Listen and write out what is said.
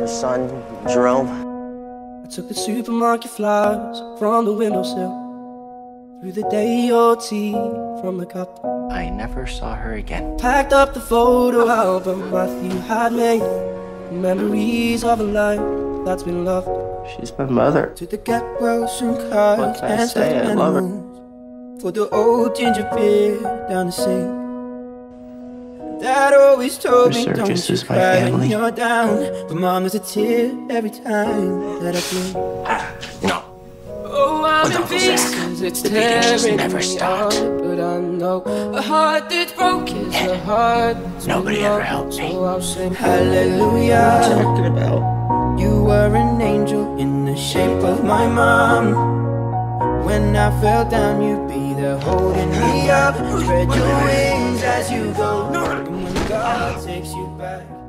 her son, Jerome. I took the supermarket flowers from the windowsill, threw the day or tea from the cup. I never saw her again. Packed up the photo album Matthew had made, memories of a life that's been loved. She's my mother. To the get well soon cards What can I and say? stuffed I love her. animals for the old ginger beer down the sink. Dad always told me, don't you is my cry when family. you're down, but Mom, there's a tear every time that I blink. No. Oh, I'm With in Uncle Zach, pieces, it's the beating just tearing never me stopped. apart, but I know a heart that's broken is a heart that's Nobody been ever loved. helped me. So I'll sing hallelujah. Talking about. You were an angel in the shape of my mom. When I fell down, you'd be there holding me up. Spread your wings as you go. And when God takes you back.